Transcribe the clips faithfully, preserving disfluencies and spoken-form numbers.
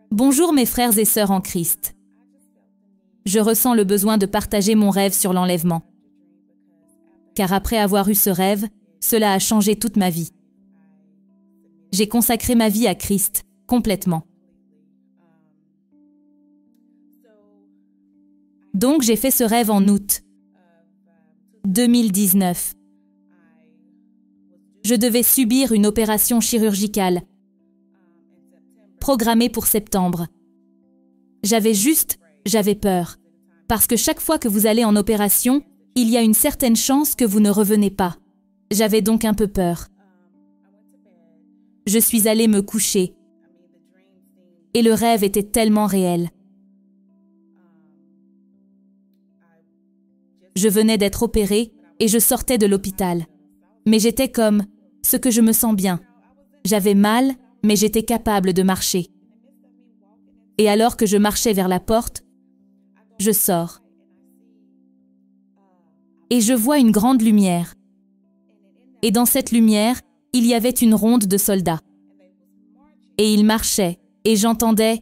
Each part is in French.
Bonjour mes frères et sœurs en Christ. Je ressens le besoin de partager mon rêve sur l'enlèvement. Car après avoir eu ce rêve, cela a changé toute ma vie. J'ai consacré ma vie à Christ, complètement. Donc j'ai fait ce rêve en août deux mille dix-neuf. Je devais subir une opération chirurgicale, programmée pour septembre. J'avais juste, j'avais peur. Parce que chaque fois que vous allez en opération, il y a une certaine chance que vous ne revenez pas. J'avais donc un peu peur. Je suis allée me coucher. Et le rêve était tellement réel. Je venais d'être opérée et je sortais de l'hôpital. Mais j'étais comme ce que je me sens bien. J'avais mal, mais j'étais capable de marcher. Et alors que je marchais vers la porte, je sors. Et je vois une grande lumière. Et dans cette lumière, il y avait une ronde de soldats. Et ils marchaient, et j'entendais.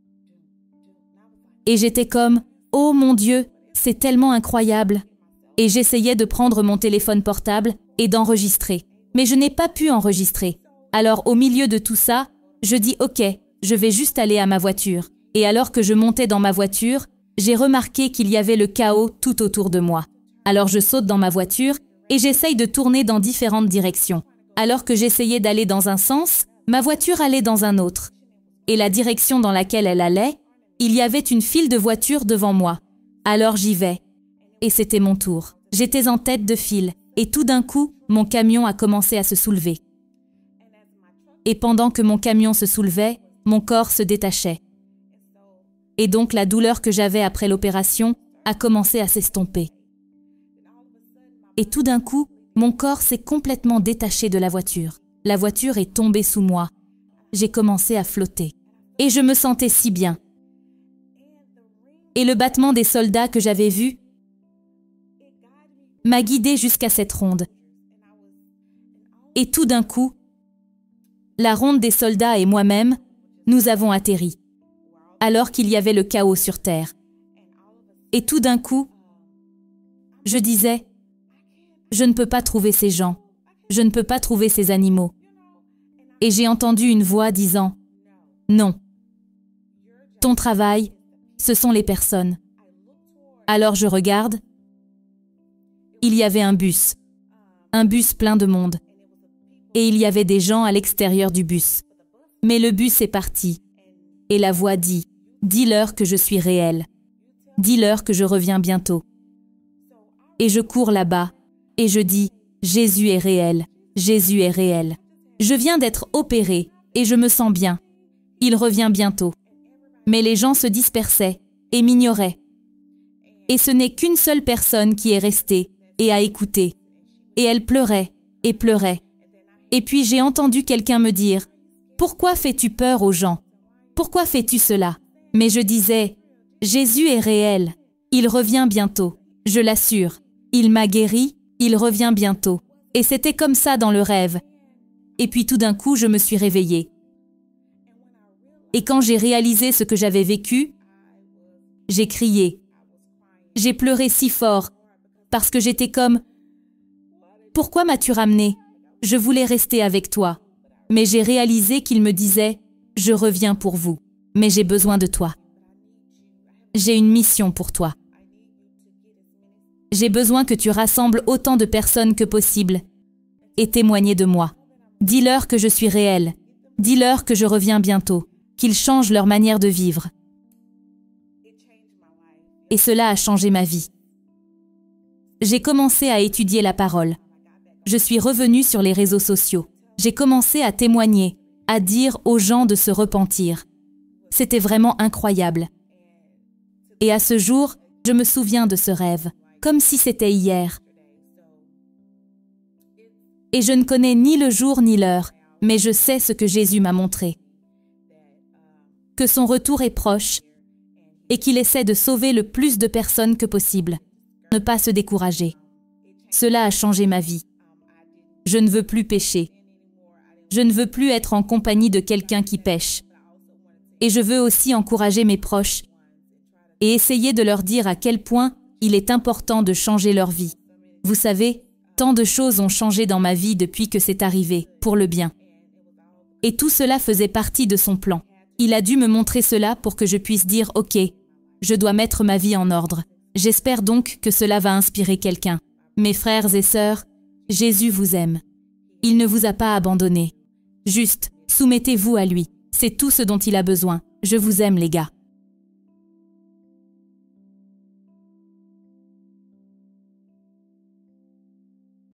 Et j'étais comme, oh mon Dieu, c'est tellement incroyable. Et j'essayais de prendre mon téléphone portable et d'enregistrer. Mais je n'ai pas pu enregistrer. Alors au milieu de tout ça, je dis ok, je vais juste aller à ma voiture. Et alors que je montais dans ma voiture, j'ai remarqué qu'il y avait le chaos tout autour de moi. Alors je saute dans ma voiture et j'essaye de tourner dans différentes directions. Alors que j'essayais d'aller dans un sens, ma voiture allait dans un autre. Et la direction dans laquelle elle allait, il y avait une file de voitures devant moi. Alors j'y vais. Et c'était mon tour. J'étais en tête de file. Et tout d'un coup, mon camion a commencé à se soulever. Et pendant que mon camion se soulevait, mon corps se détachait. Et donc la douleur que j'avais après l'opération a commencé à s'estomper. Et tout d'un coup, mon corps s'est complètement détaché de la voiture. La voiture est tombée sous moi. J'ai commencé à flotter. Et je me sentais si bien. Et le battement des soldats que j'avais vu m'a guidée jusqu'à cette ronde. Et tout d'un coup, la ronde des soldats et moi-même, nous avons atterri, alors qu'il y avait le chaos sur terre. Et tout d'un coup, je disais, je ne peux pas trouver ces gens, je ne peux pas trouver ces animaux. Et j'ai entendu une voix disant, non, ton travail, ce sont les personnes. Alors je regarde, il y avait un bus, un bus plein de monde. Et il y avait des gens à l'extérieur du bus. Mais le bus est parti. Et la voix dit, dis-leur que je suis réel. Dis-leur que je reviens bientôt. Et je cours là-bas, et je dis, Jésus est réel, Jésus est réel. Je viens d'être opéré, et je me sens bien. Il revient bientôt. Mais les gens se dispersaient, et m'ignoraient. Et ce n'est qu'une seule personne qui est restée, et a écouté. Et elle pleurait, et pleurait. Et puis j'ai entendu quelqu'un me dire, « Pourquoi fais-tu peur aux gens? Pourquoi fais-tu cela ?» Mais je disais, « Jésus est réel, il revient bientôt, je l'assure. Il m'a guéri, il revient bientôt. » Et c'était comme ça dans le rêve. Et puis tout d'un coup, je me suis réveillée. Et quand j'ai réalisé ce que j'avais vécu, j'ai crié. J'ai pleuré si fort, parce que j'étais comme, « Pourquoi m'as-tu ramené ? Je voulais rester avec toi. » Mais j'ai réalisé qu'il me disait, « Je reviens pour vous, mais j'ai besoin de toi. J'ai une mission pour toi. J'ai besoin que tu rassembles autant de personnes que possible et témoigner de moi. Dis-leur que je suis réel. Dis-leur que je reviens bientôt, qu'ils changent leur manière de vivre. » Et cela a changé ma vie. J'ai commencé à étudier la parole. Je suis revenue sur les réseaux sociaux. J'ai commencé à témoigner, à dire aux gens de se repentir. C'était vraiment incroyable. Et à ce jour, je me souviens de ce rêve, comme si c'était hier. Et je ne connais ni le jour ni l'heure, mais je sais ce que Jésus m'a montré. Que son retour est proche et qu'il essaie de sauver le plus de personnes que possible. Ne pas se décourager. Cela a changé ma vie. Je ne veux plus pécher. Je ne veux plus être en compagnie de quelqu'un qui pêche. Et je veux aussi encourager mes proches et essayer de leur dire à quel point il est important de changer leur vie. Vous savez, tant de choses ont changé dans ma vie depuis que c'est arrivé, pour le bien. Et tout cela faisait partie de son plan. Il a dû me montrer cela pour que je puisse dire « Ok, je dois mettre ma vie en ordre ». J'espère donc que cela va inspirer quelqu'un. Mes frères et sœurs, Jésus vous aime. Il ne vous a pas abandonné. Juste, soumettez-vous à lui. C'est tout ce dont il a besoin. Je vous aime, les gars.